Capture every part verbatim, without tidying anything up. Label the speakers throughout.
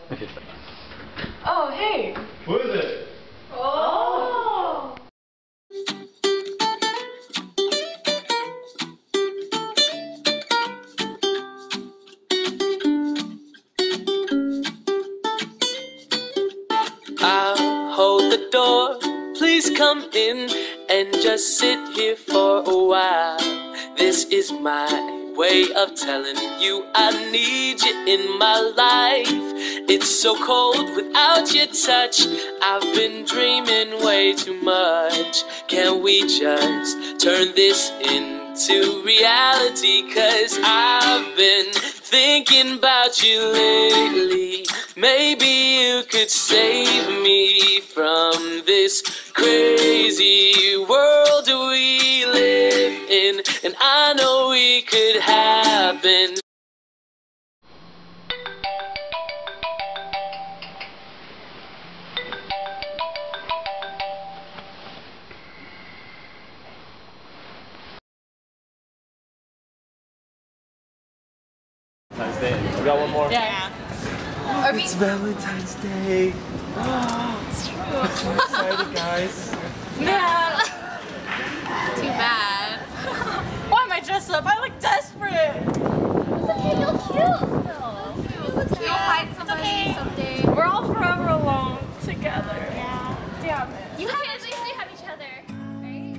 Speaker 1: Okay, stop.
Speaker 2: Oh, hey!
Speaker 1: What is it?
Speaker 2: Oh!
Speaker 3: I'll hold the door, please come in and just sit here for a while. This is my way of telling you I need you in my life. It's so cold without your touch, I've been dreaming way too much. Can we just turn this into reality? 'Cause I've been thinking about you lately. Maybe you could save me from this crazy world we live in, and I know we could happen.
Speaker 1: Valentine's Day. We got one more.
Speaker 2: Yeah.
Speaker 1: Oh, it's Valentine's Day.
Speaker 2: Oh, it's true.
Speaker 1: I'm so excited, guys.
Speaker 2: Yeah. Too bad. Why am I dressed up? I look desperate.
Speaker 4: It's okay, you're cute still. You look cute. You'll find somebody
Speaker 2: okay.
Speaker 4: someday.
Speaker 2: We're all forever alone together.
Speaker 4: Yeah.
Speaker 2: Damn it.
Speaker 4: You have, at least we have each other, right?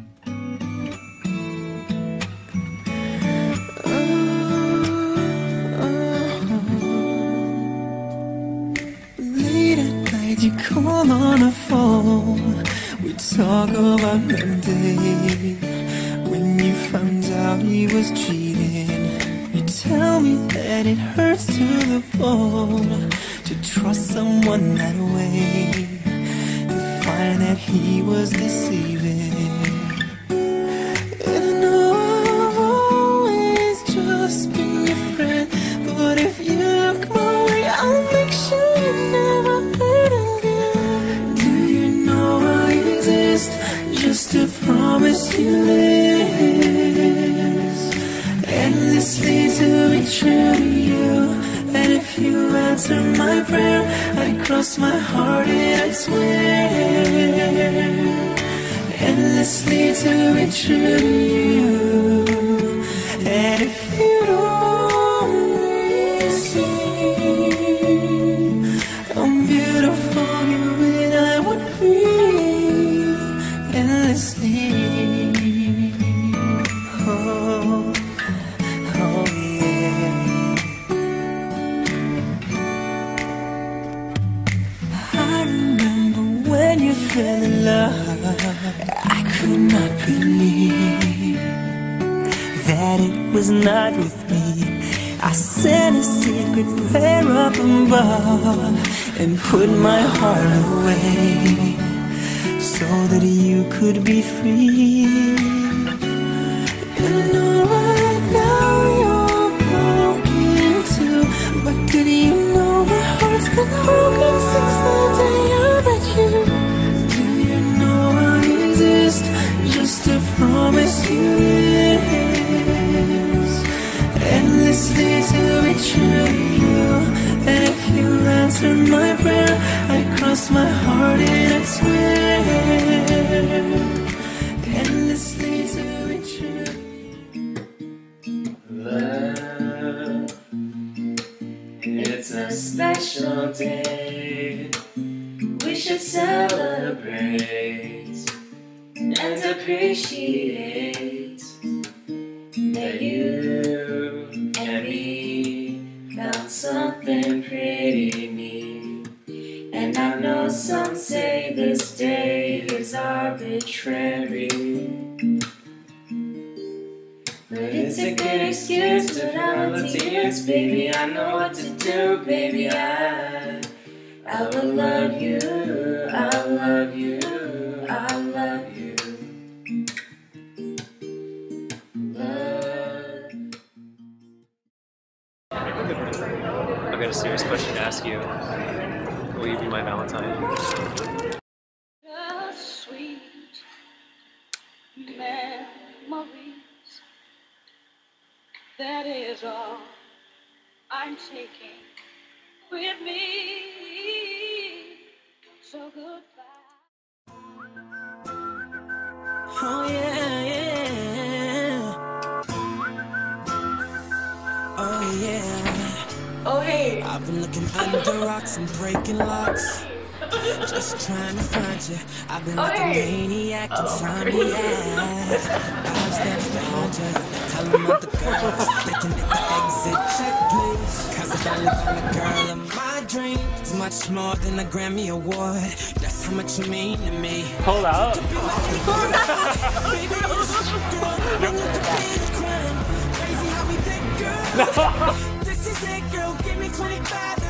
Speaker 5: Late at night you call on the phone. We talk about Monday. When you found out he was cheating, you tell me that it hurts to the bone to trust someone that way, to find that he was deceiving. And I know I've always just been your friend, but if you look my way, I'll make sure you never hurt again. Do you know I exist just to promise you this, endlessly to be true to you? And if you answer my prayer, I cross my heart and I swear, endlessly to be true to you. And if you don't see how beautiful you and I would be, endlessly. Oh, oh yeah. I remember when you fell in love, I could not believe that it was not with me. I sent a secret prayer up above and put my heart away so that you could be free. And I know right now you're broken too, but did you know my heart's been broken since the day I met you? Do you know I exist just to promise you this, endlessly to be true to you? And if you answer my prayer, I cross my heart and I swear, endlessly to be true.
Speaker 3: Love, it's a special day. We should celebrate and appreciate that you and me found something pretty neat. And I know some say this day is arbitrary, but it's a good excuse to drown the tears. Baby, I know what to do. Baby, I I will love you, I love you, I love you. Love.
Speaker 1: I've got a serious question to ask you. Will you be my Valentine?
Speaker 6: Sweet memories, that is all I'm taking with me. So goodbye.
Speaker 5: Oh yeah, yeah. Oh yeah.
Speaker 2: Oh hey.
Speaker 5: I've been looking under rocks and breaking locks, just trying to find you. I've been like a maniac inside me, yeah. Five steps behind you, tell them other girls they can hit the exit check, please. Cause if I live on a girl of my dreams, much more than a Grammy award. That's how much you mean to me.
Speaker 1: Pull out.
Speaker 5: This is it, girl, give me twenty-five.